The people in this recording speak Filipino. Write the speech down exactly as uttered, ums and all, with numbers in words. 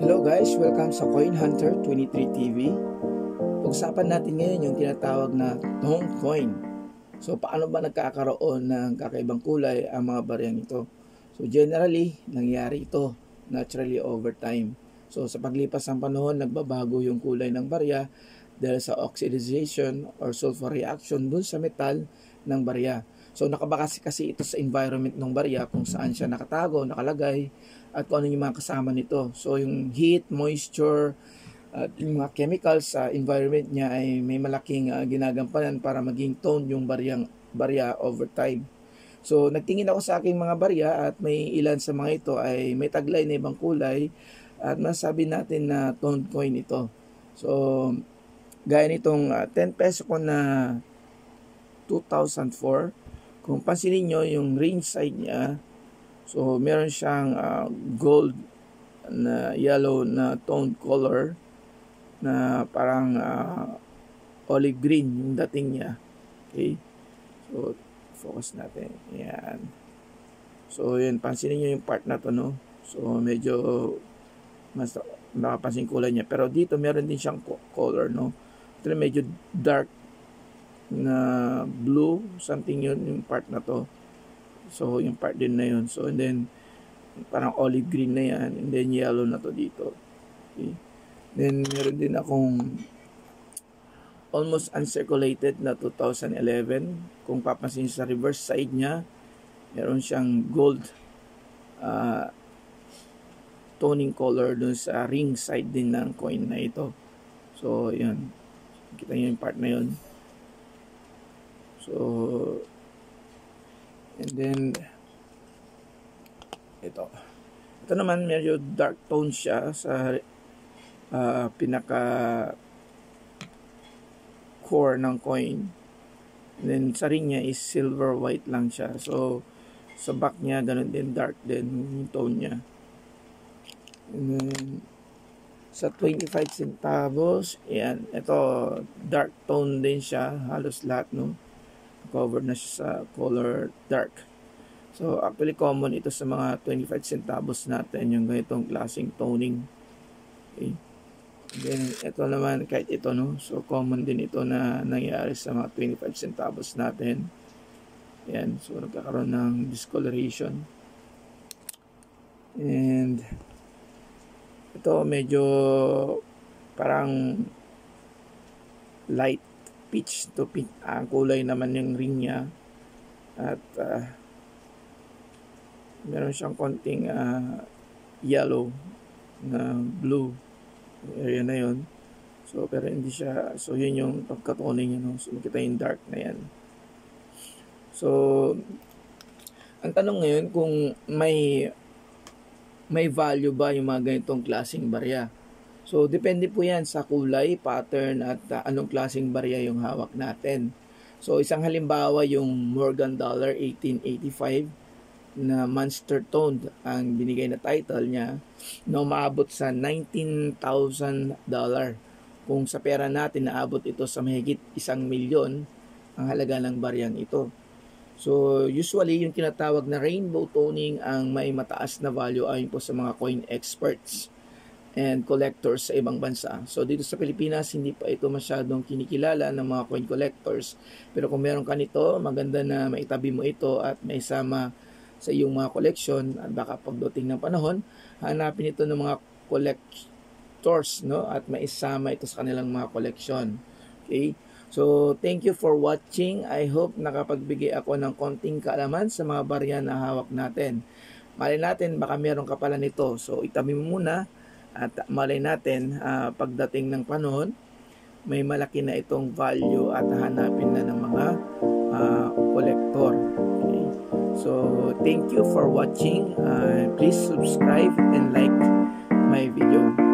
Hello guys, welcome sa Coin Hunter twenty-three T V. Pag-usapan natin ngayon yung tinatawag na tone coin. So paano ba nagkakaroon ng kakaibang kulay ang mga baryang ito? So generally, nangyayari ito naturally over time. So sa paglipas ng panahon, nagbabago yung kulay ng barya dahil sa oxidization or sulfur reaction dun sa metal ng barya. So nakabakasi kasi ito sa environment ng barya kung saan siya nakatago, nakalagay, at kung ano yung mga kasama nito. So yung heat, moisture, at yung mga chemicals sa environment niya ay may malaking uh, ginagampanan para maging tone yung baryang, barya over time. So nagtingin ako sa aking mga barya at may ilan sa mga ito ay may taglay na ibang kulay at masabi natin na tone coin ito. So gaya nitong uh, ten peso ko na two thousand four. Kung pansinin nyo yung ring side niya, so meron siyang uh, gold na yellow na tone color na parang uh, olive green yung dating niya. Okay, so focus natin. Yan. So yun, pansinin nyo yung part na to, no? So medyo mas nakapansin kulay niya, pero dito meron din siyang color, no? Ito medyo dark na blue, something yun, yung part na to. So yung part din na yun. So and then parang olive green na yan, and then yellow na to dito. Okay. Then meron din akong almost uncirculated na two thousand eleven. Kung papansin sa reverse side niya, meron siyang gold uh, toning color dun sa ring side din ng coin na ito. So yun, kita nyo yung part na yun. So, and then, ito. Ito naman, medyo dark tone siya sa uh, pinaka core ng coin. And then, sa ring niya is silver white lang siya. So, sa back niya, ganun din, dark din yung tone niya. And then, sa twenty-five centavos, ayan, ito, dark tone din siya, halos lahat, no? Covered na siya sa color dark. So actually common ito sa mga twenty-five centavos natin, yung ganitong klaseng toning. Okay. Then ito naman, kahit ito, no, so common din ito na nangyayari sa mga twenty-five centavos natin. Yan, so nagkakaroon ng discoloration. And ito medyo parang light peach to pink ang kulay naman yung ring niya, at uh, meron siyang konting uh, yellow na blue area na yon. So pero hindi siya, so yun yung pagkatoning niya, no? So makita yung dark na yan. So ang tanong ngayon, kung may may value ba yung mga ganitong klaseng barya? So, depende po yan sa kulay, pattern, at uh, anong klaseng barya yung hawak natin. So, isang halimbawa yung Morgan Dollar eighteen eighty-five na Monster Toned ang binigay na title niya, na umaabot sa nineteen thousand dollars. Kung sa pera natin, naabot ito sa mahigit isang milyon ang halaga ng baryang ito. So, usually, yung tinatawag na rainbow toning ang may mataas na value ayon po sa mga coin experts and collectors sa ibang bansa. So dito sa Pilipinas, hindi pa ito masyadong kinikilala ng mga coin collectors. Pero kung meron ka nito, maganda na maitabi mo ito at maisama sa iyong mga collection. At baka pagdating ng panahon, hanapin ito ng mga collectors, no? At maisama ito sa kanilang mga collection. Okay? So thank you for watching. I hope nakapagbigay ako ng konting kaalaman sa mga barya na hawak natin. Malay natin, baka meron ka pala nito. So itabi mo muna. At malay natin, uh, pagdating ng panahon, may malaki na itong value at hanapin na ng mga uh, collector. Okay. So, thank you for watching. Uh, please subscribe and like my video.